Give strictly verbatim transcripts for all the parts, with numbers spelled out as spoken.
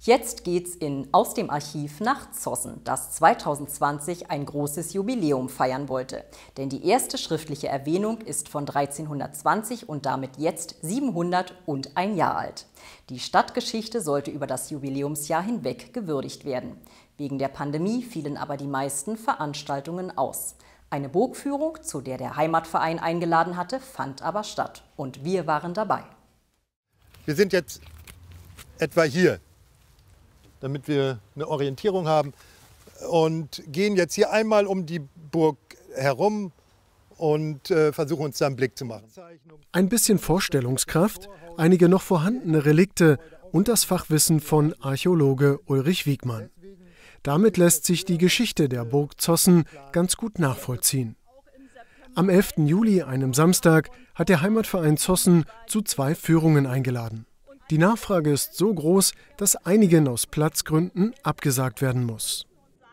Jetzt geht's in Aus dem Archiv nach Zossen, das zweitausendzwanzig ein großes Jubiläum feiern wollte. Denn die erste schriftliche Erwähnung ist von dreizehnhundertzwanzig und damit jetzt siebenhunderteins Jahre alt. Die Stadtgeschichte sollte über das Jubiläumsjahr hinweg gewürdigt werden. Wegen der Pandemie fielen aber die meisten Veranstaltungen aus. Eine Burgführung, zu der der Heimatverein eingeladen hatte, fand aber statt. Und wir waren dabei. Wir sind jetzt etwa hier, damit wir eine Orientierung haben, und gehen jetzt hier einmal um die Burg herum und äh, versuchen uns da einen Blick zu machen. Ein bisschen Vorstellungskraft, einige noch vorhandene Relikte und das Fachwissen von Archäologe Ulrich Wiegmann. Damit lässt sich die Geschichte der Burg Zossen ganz gut nachvollziehen. Am elften Juli, einem Samstag, hat der Heimatverein Zossen zu zwei Führungen eingeladen. Die Nachfrage ist so groß, dass einigen aus Platzgründen abgesagt werden muss.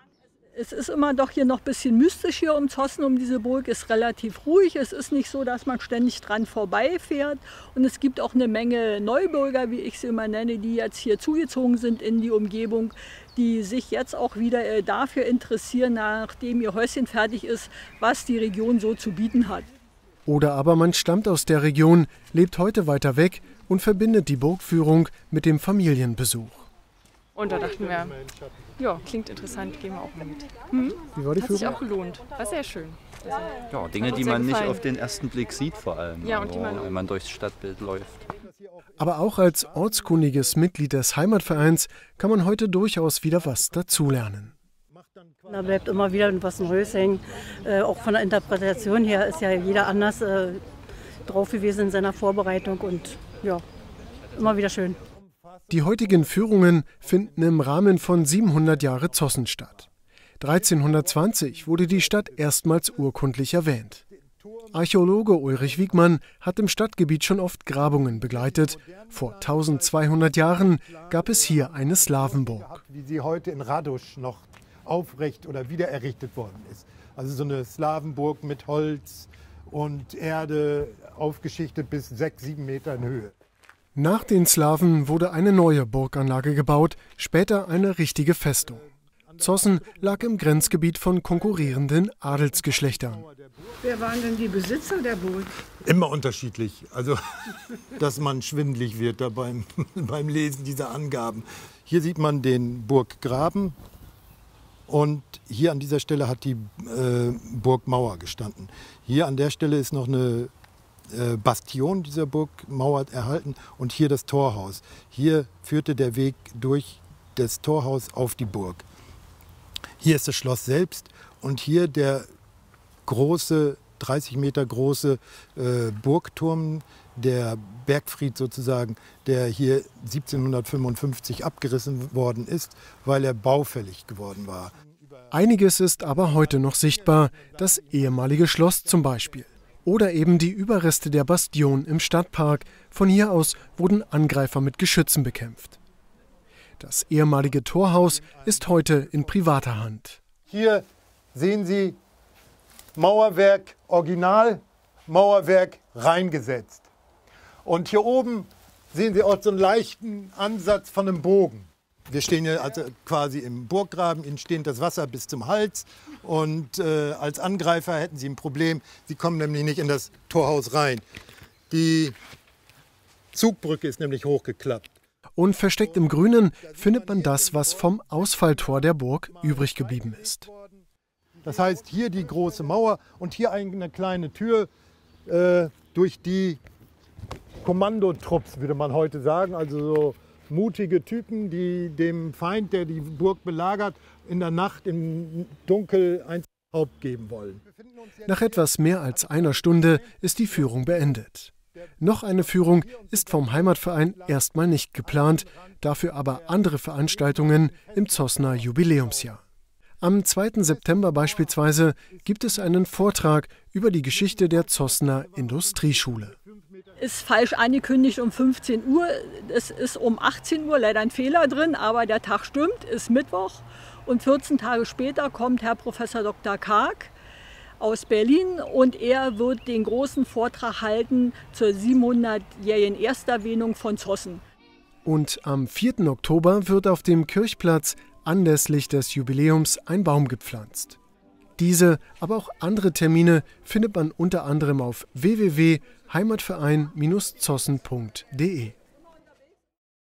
Es ist immer doch hier noch ein bisschen mystisch hier um Zossen, um diese Burg. Es ist relativ ruhig. Es ist nicht so, dass man ständig dran vorbeifährt. Und es gibt auch eine Menge Neubürger, wie ich sie immer nenne, die jetzt hier zugezogen sind in die Umgebung, die sich jetzt auch wieder dafür interessieren, nachdem ihr Häuschen fertig ist, was die Region so zu bieten hat. Oder aber man stammt aus der Region, lebt heute weiter weg und verbindet die Burgführung mit dem Familienbesuch. Und da dachten wir, ja, klingt interessant, gehen wir auch mal mit. Hm? Wie war die Hat Führung? sich auch gelohnt, war sehr schön. Also, ja, Dinge, die man nicht auf den ersten Blick sieht vor allem, ja, und die man wenn man durchs Stadtbild läuft. Aber auch als ortskundiges Mitglied des Heimatvereins kann man heute durchaus wieder was dazulernen. Da bleibt immer wieder was Neues hängen. Äh, auch von der Interpretation her ist ja jeder anders äh, drauf gewesen in seiner Vorbereitung und ja, immer wieder schön. Die heutigen Führungen finden im Rahmen von siebenhundert Jahre Zossen statt. dreizehnhundertzwanzig wurde die Stadt erstmals urkundlich erwähnt. Archäologe Ulrich Wiegmann hat im Stadtgebiet schon oft Grabungen begleitet. Vor tausendzweihundert Jahren gab es hier eine Slawenburg. Wie sie heute in Radosch noch aufrecht oder wiedererrichtet worden ist. Also so eine Slawenburg mit Holz und Erde, aufgeschichtet bis sechs, sieben Meter in Höhe. Nach den Slawen wurde eine neue Burganlage gebaut, später eine richtige Festung. Zossen lag im Grenzgebiet von konkurrierenden Adelsgeschlechtern. Wer waren denn die Besitzer der Burg? Immer unterschiedlich, also dass man schwindelig wird da beim, beim Lesen dieser Angaben. Hier sieht man den Burggraben und hier an dieser Stelle hat die äh, Burgmauer gestanden. Hier an der Stelle ist noch eine äh, Bastion dieser Burgmauer erhalten und hier das Torhaus. Hier führte der Weg durch das Torhaus auf die Burg. Hier ist das Schloss selbst und hier der große, dreißig Meter große äh, Burgturm, der Bergfried sozusagen, der hier siebzehnhundertfünfundfünfzig abgerissen worden ist, weil er baufällig geworden war. Einiges ist aber heute noch sichtbar, das ehemalige Schloss zum Beispiel. Oder eben die Überreste der Bastion im Stadtpark. Von hier aus wurden Angreifer mit Geschützen bekämpft. Das ehemalige Torhaus ist heute in privater Hand. Hier sehen Sie Mauerwerk Original, Mauerwerk reingesetzt. Und hier oben sehen Sie auch so einen leichten Ansatz von einem Bogen. Wir stehen hier also quasi im Burggraben, Ihnen steht das Wasser bis zum Hals. Und äh, als Angreifer hätten Sie ein Problem, Sie kommen nämlich nicht in das Torhaus rein. Die Zugbrücke ist nämlich hochgeklappt. Und versteckt im Grünen findet man das, was vom Ausfalltor der Burg übrig geblieben ist. Das heißt, hier die große Mauer und hier eine kleine Tür, äh, durch die Kommandotrupps, würde man heute sagen, also so mutige Typen, die dem Feind, der die Burg belagert, in der Nacht im Dunkel ein Haupt geben wollen. Nach etwas mehr als einer Stunde ist die Führung beendet. Noch eine Führung ist vom Heimatverein erstmal nicht geplant, dafür aber andere Veranstaltungen im Zossener Jubiläumsjahr. Am zweiten September beispielsweise gibt es einen Vortrag über die Geschichte der Zossener Industrieschule. Ist falsch angekündigt um fünfzehn Uhr, es ist um achtzehn Uhr, leider ein Fehler drin, aber der Tag stimmt, ist Mittwoch. Und vierzehn Tage später kommt Herr Professor Doktor Karg aus Berlin und er wird den großen Vortrag halten zur siebenhundertjährigen Ersterwähnung von Zossen. Und am vierten Oktober wird auf dem Kirchplatz anlässlich des Jubiläums ein Baum gepflanzt. Diese, aber auch andere Termine findet man unter anderem auf w w w punkt heimatverein Bindestrich zossen punkt de.